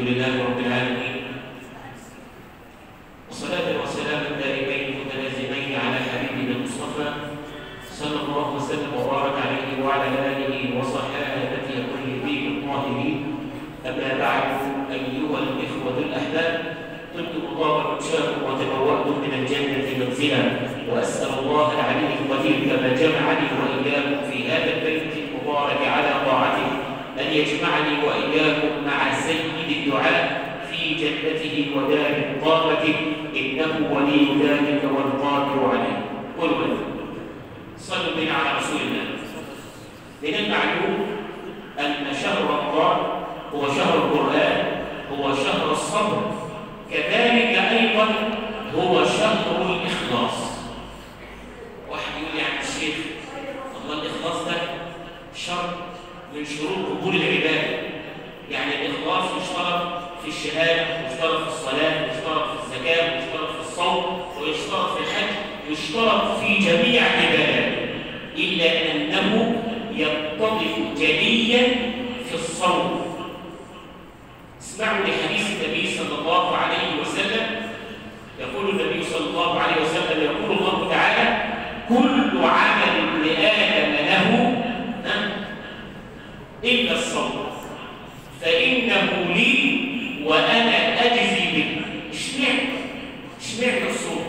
لله رب العالمين، وصلاة وسلام دائمين متلازمين على حبيبنا المصطفى صلى الله وسلم وبارك عليه وعلى آله وصحابته الطيبين الطاهرين. أما بعد، أيها الإخوة الأحباب، طبتم طاب ممشاكم وتبوأتم من الجنة منزلا، وأسأل الله العلي القدير كما جمعني وإياكم في هذا البيت المبارك على طاعته أن يجمعني وإياكم مع سيد الدعاء في جنته ودار مقامته، إنه ولي ذلك والقادر عليه. قل صلوا بنا على رسول الله. من المعلوم أن شهر رمضان هو شهر القرآن، هو شهر الصبر، كذلك أيضا هو شهر الإخلاص. واحد يقول يعني الشيخ الله الإخلاص ده شرط من شروط قبول العبادة، يعني الإخلاص يشترط في الشهادة، يشترط في الصلاة، يشترط في الزكاة، يشترط في الصوم، ويشترط في الحج، يشترط في جميع العبادات، إلا أنه يتضح جليا في الصوم. اسمعوا لحديث النبي صلى الله عليه وسلم. يقول النبي صلى الله عليه وسلم، يقول الله تعالى: كل عمل ابن آدم له إلا الصوم فإنه لي وأنا أجزي به. اشمعنى الصوم؟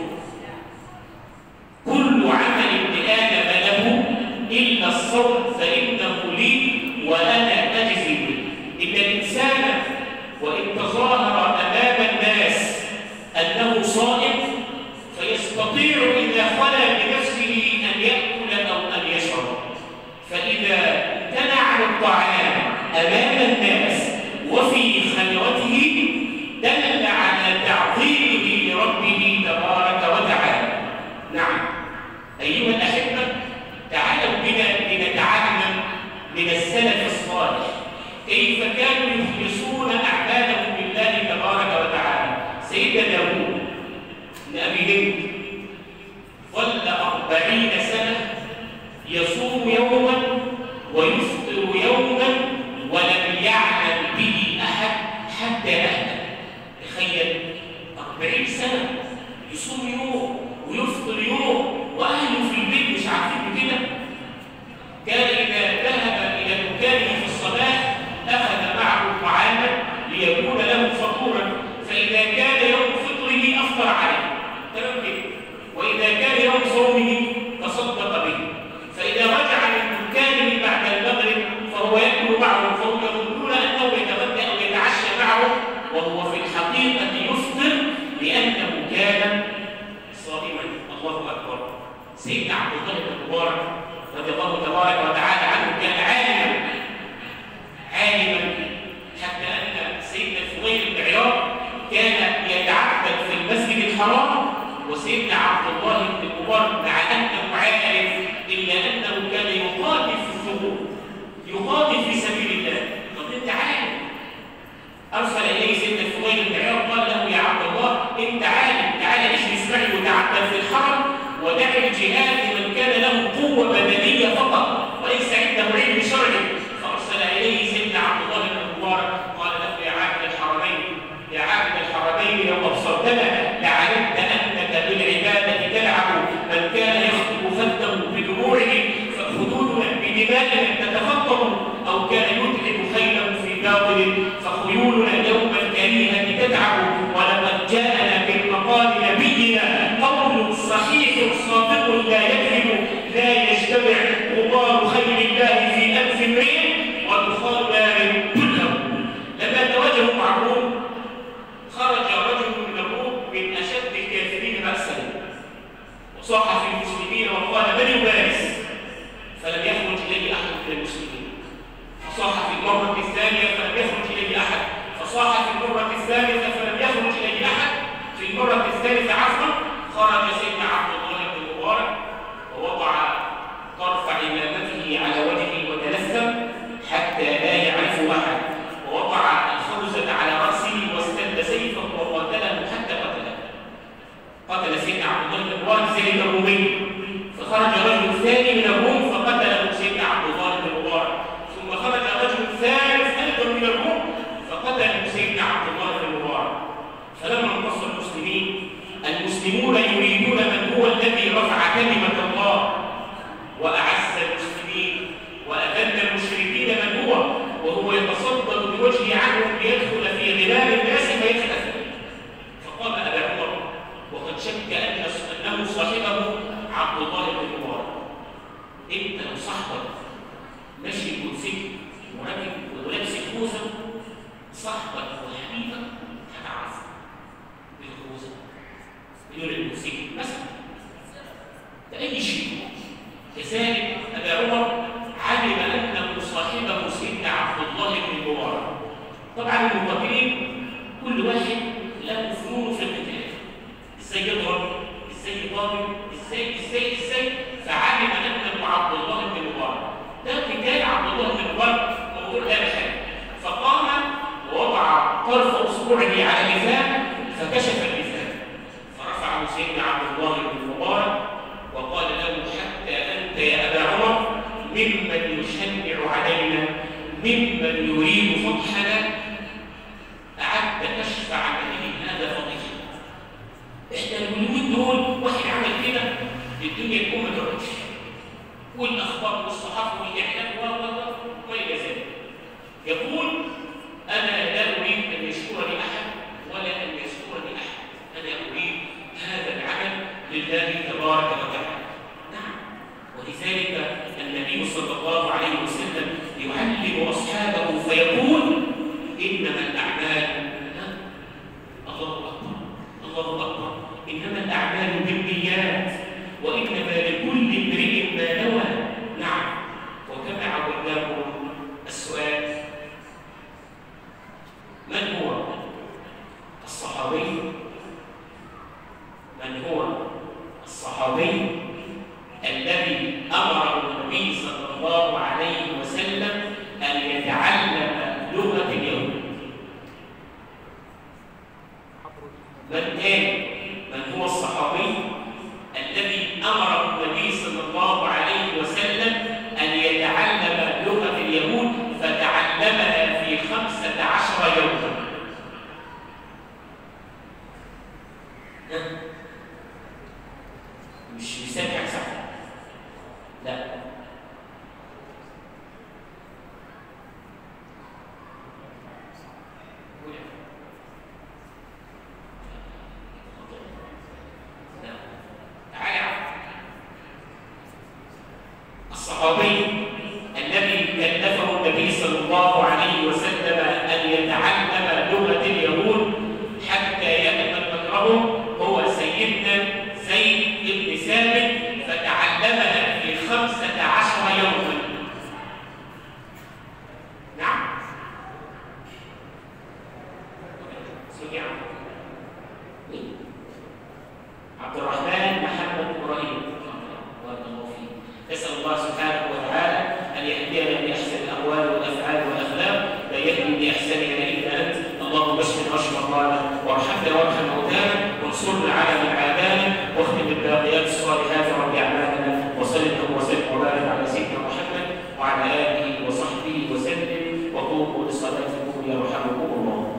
كل عمل ابن آدم له إلا الصوم فإنه لي وأنا أجزي به. إن الإنسان وإن تظاهر أمام الناس أنه صائم فيستطيع إذا خلا بنفسه أن يأكل أو أن يشرب، فإذا امتنع عن الطعام أمام الناس وفي خلوته دل على تعظيمه لربه تبارك وتعالى. نعم أيها الأحبة، تعالوا بنا لنتعلم من السلف الصالح كيف كانوا يخلصون أعمالهم لله تبارك وتعالى. سيدنا داوود بن أبي هند ظل 40 سنة يصوم يوما ويفطر يوما ولم يعلم به أحد حتى أهله. تخيل 40 سنة يصوم يوم ويفطر يوم وأهله في البيت مش عارفين بكده. كان إذا ذهب إلى مكانه في الصباح أخذ معه طعاما ليكون له فطورا، فإذا كان يوم فطره أفطر عليه، تمام كده، وإذا كان يوم صومه تصدق به، فإذا رجع من مكانه بعد المغرب فهو يأكل معه، فهم يظنون أنه يتغدى أو يتعشى معه وهو في الحقيقة يفطر لأنه كان صائما. الله أكبر. سيدنا عبد الله بن مبارك رضي الله تبارك وتعالى عنه كان عالما حتى أن سيدنا الفضيل بن عياض كان يتعبد في المسجد الحرام، وسيدنا عبد الله بن مبارك مع أنه عالم إلا أنه كان يقاتل في الثغور، يقاتل في سبيل الله. طب أنت عالم. أرسل إليه سيدنا الفضيل بن عياض قال له: يا عبد الله أنت عالم، تعالى اجلس معي وتعبد في الحرم ودع الجهاد لمن كان له قوة بدنية فقط وليس عنده علم شرعي. فأرسل إليه سيدنا عبد الله بن مبارك قال له: يا عابد الحرمين، يا عابد الحرمين، لو أبصرتنا لعلمت أنك بالعبادة تلعب. من كان يخطب خده بدموعه فخدودنا بدمائنا تتفطر، أو كان يتعب خيله في باطل فخيولنا يوم الكريهة تتعب. ولقد جاءنا بالمقال نبينا قول صحيح صادق لا يكذب، لا يجتمع غبار خير الله في أنف امرئ ودخان نار كله. لما تواجهوا مع الروم خرج رجل من الروم من أشد الكافرين بأسا وصاح في المسلمين وقال: من يبارز؟ فلم يخرج إليه أحد من المسلمين. فصاح في المرة الثانية فلم يخرج إليه أحد، فصاح في المرة الثالثة فلم يخرج إليه أحد. في المرة الثالثة خرج سيدنا عبد الله بن مبارك ووضع طرف عمامته على وجهه وتلثم حتى لا يعرفه أحد، ووضع الخوذة على رأسه واستد سيفه وقاتله حتى قتله. قتل سيدنا عبد الله بن مبارك سيد الرومي، فخرج رجل ثاني من الروم فقتله سيدنا عبد الله بن مبارك، ثم خرج رجل ثالث أيضا من الروم فقتله سيدنا عبد الله المسلمون يريدون من هو الذي رفع كلمة الله وأعز المسلمين وأذل المشركين من هو، وهو يتصدر بوجهه عنهم ليدخل في غبار الناس فيختفي. فقام أبا عمر وقد شك أنه صاحبه عبد الله بن المبارك: أنت لو صاحبك ماشي بموتوسيكل وراكب ولابس خوذة، صاحبك وحبيبك هتعرفه بالخوذة بدون الموتوسيكل مثلا، بأي شيء. كذلك أبا عمر علم أنه صاحبه سيدنا عبد الله بن المبارك. طبعا المقاتلين كل واحد له فنون في القتال، ازاي يضرب، ازاي يقابل، ازاي، فعلم أنه عبد الله بن المبارك. ده قتال عبد الله بن المبارك موضوع لا محل. فقام ووضع طرف اصبعه على لسانه فكشف اللسان، فرفعه سيدنا عبد الله بن المبارك وقال له: حتى انت يا ابا عمر ممن يشنع علينا، ممن يريد فتحنا، اعدت تشفع عليه هذا فضيحه. احنا اليومين دول واحد عمل كده الدنيا تقوم ما تقعدش، والاخبار والصحافه والاعلام والى ذلك. يقول: انا لا اريد ان يشكرني احد ولا ان يشكرني احد، انا اريد هذا العمل لله تبارك وتعالى. نعم، ولذلك النبي صلى الله عليه وسلم يعلم اصحابه فيقول: انما الاعمال، الله اكبر الله اكبر، انما الاعمال بالنيات وانما لكل امرئ ما نوى. نعم، وكما عودناكم السؤال: من هو الصحابي؟ من هو الصحابي الذي امره النبي صلى الله عليه وسلم ان يتعلم لغه اليهود؟ من كان؟ من هو الصحابي الذي امره النبي صلى الله عليه وسلم ان يتعلم لغه اليهود فتعلمها في 15 يوما؟ مش مسامع صح؟ لا، الصحابي الذي كلفه النبي صلى الله عليه وسلم أن يتعلم لغة اليهود حتى يأمن مكرهم